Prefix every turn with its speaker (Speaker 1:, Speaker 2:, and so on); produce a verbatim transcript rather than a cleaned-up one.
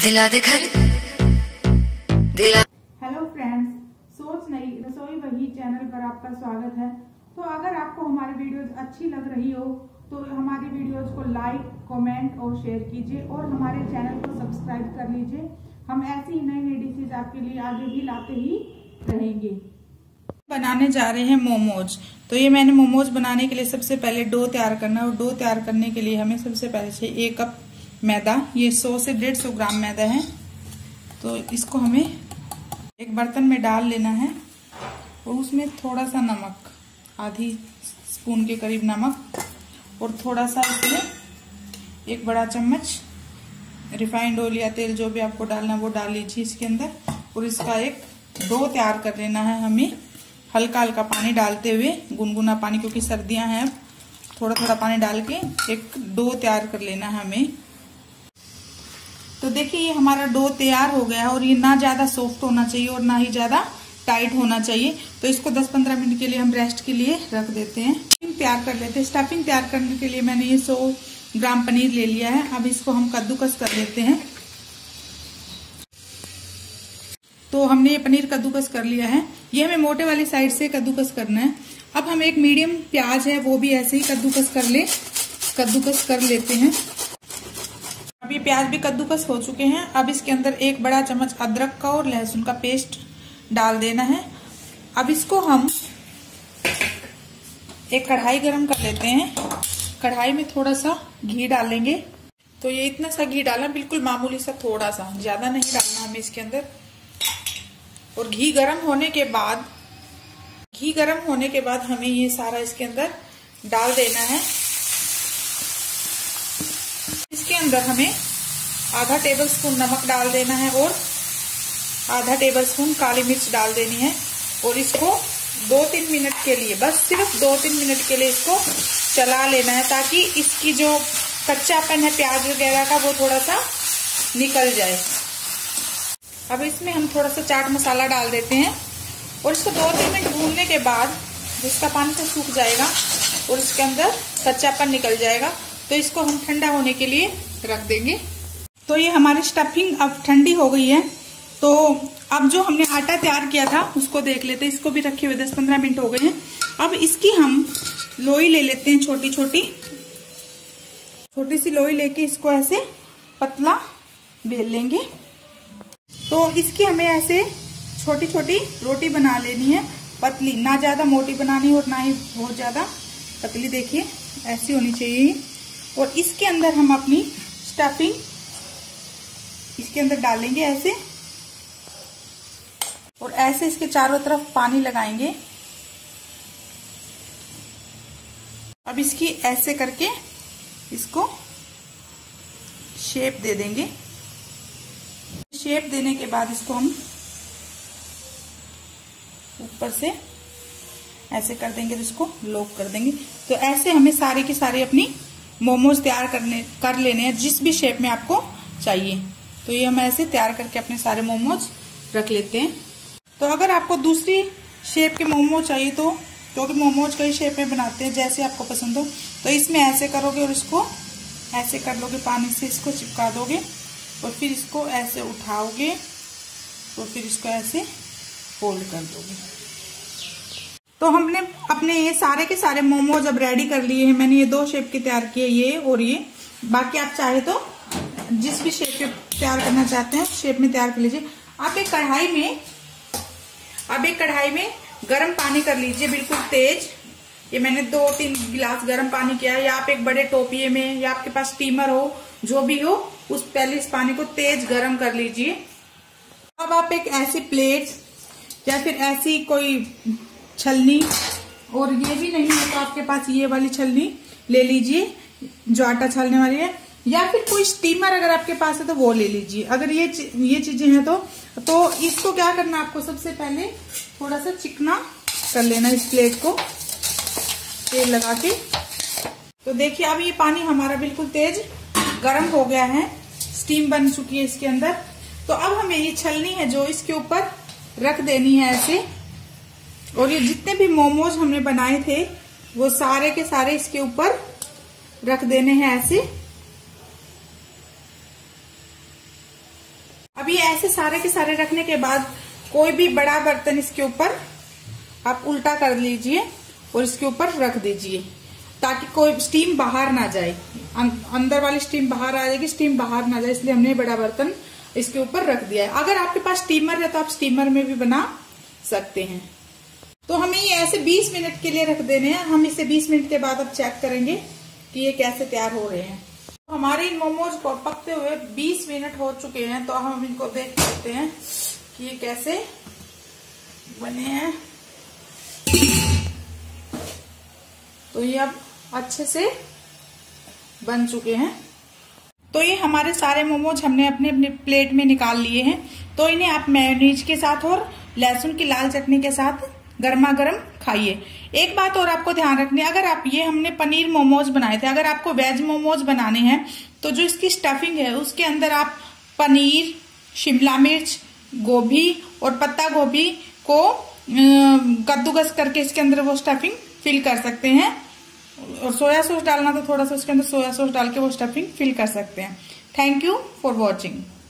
Speaker 1: दिला दे घर दिला।
Speaker 2: हेलो फ्रेंड्स, सोच नई रसोई वही चैनल पर आपका स्वागत है। तो अगर आपको हमारी वीडियोस अच्छी लग रही हो तो हमारी वीडियोस को लाइक, कमेंट और शेयर कीजिए और हमारे चैनल को सब्सक्राइब कर लीजिए। हम ऐसी ही नई नई डिशेज आपके लिए आगे भी लाते ही रहेंगे। बनाने जा रहे हैं मोमोज। तो ये मैंने मोमोज बनाने के लिए सबसे पहले डो तैयार करना है और डो तैयार करने के लिए हमें सबसे पहले चाहिए एक कप मैदा। ये सौ से डेढ़ सौ ग्राम मैदा है। तो इसको हमें एक बर्तन में डाल लेना है और उसमें थोड़ा सा नमक, आधी स्पून के करीब नमक, और थोड़ा सा इसमें एक बड़ा चम्मच रिफाइंड ऑयल या तेल, जो भी आपको डालना है वो डाल लीजिए इसके अंदर। और इसका एक डो तैयार कर लेना है हमें, हल्का हल्का पानी डालते हुए, गुनगुना पानी, क्योंकि सर्दियां हैं। अब थोड़ा थोड़ा पानी डाल के एक डो तैयार कर लेना है हमें। तो देखिए ये हमारा डो तैयार हो गया है और ये ना ज्यादा सॉफ्ट होना चाहिए और ना ही ज्यादा टाइट होना चाहिए। तो इसको दस पंद्रह मिनट के लिए हम रेस्ट के लिए रख देते हैं। स्टफिंग तैयार कर लेते हैं। स्टफिंग तैयार करने के लिए मैंने ये सौ ग्राम पनीर ले लिया है। अब इसको हम कद्दूकस कर लेते हैं। तो हमने ये पनीर कद्दूकस कर लिया है। ये हमें मोटे वाली साइड से कद्दूकस करना है। अब हम एक मीडियम प्याज है वो भी ऐसे ही कद्दूकस कर ले कद्दूकस कर लेते हैं। अब ये प्याज भी कद्दूकस हो चुके हैं। अब इसके अंदर एक बड़ा चम्मच अदरक का और लहसुन का पेस्ट डाल देना है। अब इसको हम एक कढ़ाई गरम कर लेते हैं। कढ़ाई में थोड़ा सा घी डालेंगे। तो ये इतना सा घी डालना, बिल्कुल मामूली सा, थोड़ा सा, ज्यादा नहीं डालना हमें इसके अंदर। और घी गरम होने के बाद घी गरम होने के बाद हमें ये सारा इसके अंदर डाल देना है। इसके अंदर हमें आधा टेबल स्पून नमक डाल देना है और आधा टेबल स्पून काली मिर्च डाल देनी है। और इसको दो तीन मिनट के लिए, बस सिर्फ दो तीन मिनट के लिए इसको चला लेना है, ताकि इसकी जो कच्चापन है प्याज वगैरह का वो थोड़ा सा निकल जाए। अब इसमें हम थोड़ा सा चाट मसाला डाल देते हैं और इसको दो तीन मिनट भूनने के बाद जिसका पानी तो सूख जाएगा और इसके अंदर कच्चापन निकल जाएगा। तो इसको हम ठंडा होने के लिए रख देंगे। तो ये हमारी स्टफिंग अब ठंडी हो गई है। तो अब जो हमने आटा तैयार किया था उसको देख लेते हैं। इसको भी रखे हुए दस पंद्रह मिनट हो गए हैं। अब इसकी हम लोई ले लेते हैं, छोटी छोटी छोटी सी लोई लेके इसको ऐसे पतला बेल लेंगे। तो इसकी हमें ऐसे छोटी छोटी रोटी बना लेनी है, पतली, ना ज्यादा मोटी बनानी और ना ही बहुत ज्यादा पतली। देखिए ऐसी होनी चाहिए। और इसके अंदर हम अपनी स्टफिंग इसके अंदर डालेंगे ऐसे, और ऐसे इसके चारों तरफ पानी लगाएंगे। अब इसकी ऐसे करके इसको शेप दे देंगे। शेप देने के बाद इसको हम ऊपर से ऐसे कर देंगे, तो इसको लॉक कर देंगे। तो ऐसे हमें सारे के सारे अपनी मोमोज तैयार करने कर लेने हैं, जिस भी शेप में आपको चाहिए। तो ये हम ऐसे तैयार करके अपने सारे मोमोज रख लेते हैं। तो अगर आपको दूसरी शेप के मोमोज चाहिए तो, क्योंकि मोमोज कई शेप में बनाते हैं, जैसे आपको पसंद हो, तो इसमें ऐसे करोगे और इसको ऐसे कर लोगे, पानी से इसको चिपका दोगे और फिर इसको ऐसे उठाओगे और फिर इसको ऐसे फोल्ड कर दोगे। तो हमने अपने ये सारे के सारे मोमोज अब रेडी कर लिए हैं। मैंने ये दो शेप के तैयार किए, ये और ये। बाकी आप चाहे तो जिस भी शेप के तैयार करना चाहते हैं शेप में तैयार कर लीजिए। आप एक कढ़ाई में अब एक कढ़ाई में गर्म पानी कर लीजिए, बिल्कुल तेज। ये मैंने दो तीन गिलास गर्म पानी किया है। या आप एक बड़े टोपिये में, या आपके पास स्टीमर हो, जो भी हो, उस पहले इस पानी को तेज गर्म कर लीजिए। अब आप एक ऐसी प्लेट या फिर ऐसी कोई छलनी, और ये भी नहीं है तो आपके पास ये वाली छलनी ले लीजिए जो आटा छालने वाली है, या फिर कोई स्टीमर अगर आपके पास है तो वो ले लीजिए। अगर ये ये चीजें हैं तो तो इसको क्या करना, आपको सबसे पहले थोड़ा सा चिकना कर लेना इस प्लेट को तेल लगा के। तो देखिए अब ये पानी हमारा बिल्कुल तेज गर्म हो गया है, स्टीम बन चुकी है इसके अंदर। तो अब हमें ये छलनी है जो इसके ऊपर रख देनी है ऐसे, और ये जितने भी मोमोज हमने बनाए थे वो सारे के सारे इसके ऊपर रख देने हैं ऐसे। ये ऐसे सारे के सारे रखने के बाद कोई भी बड़ा बर्तन इसके ऊपर आप उल्टा कर लीजिए और इसके ऊपर रख दीजिए ताकि कोई स्टीम बाहर ना जाए, अंदर वाली स्टीम बाहर आ जाएगी, स्टीम बाहर ना जाए, इसलिए हमने बड़ा बर्तन इसके ऊपर रख दिया है। अगर आपके पास स्टीमर है तो आप स्टीमर में भी बना सकते हैं। तो हमें ये ऐसे बीस मिनट के लिए रख देने हैं। हम इसे बीस मिनट के बाद अब चेक करेंगे कि ये कैसे तैयार हो रहे हैं। हमारे इन मोमोज को पकते हुए बीस मिनट हो चुके हैं, तो हम इनको देख सकते हैं कि ये कैसे बने हैं। तो ये अब अच्छे से बन चुके हैं। तो ये हमारे सारे मोमोज हमने अपने अपने प्लेट में निकाल लिए हैं। तो इन्हें आप मेयोनीज के साथ और लहसुन की लाल चटनी के साथ गर्मा गर्म खाइए। एक बात और आपको ध्यान रखनी है, अगर आप ये हमने पनीर मोमोज बनाए थे, अगर आपको वेज मोमोज बनाने हैं तो जो इसकी स्टफिंग है उसके अंदर आप पनीर, शिमला मिर्च, गोभी और पत्ता गोभी को कद्दूकस करके इसके अंदर वो स्टफिंग फिल कर सकते हैं। और सोया सॉस डालना तो थोड़ा सा उसके अंदर सोया सॉस डाल के वो स्टफिंग फिल कर सकते हैं। Thank you for watching.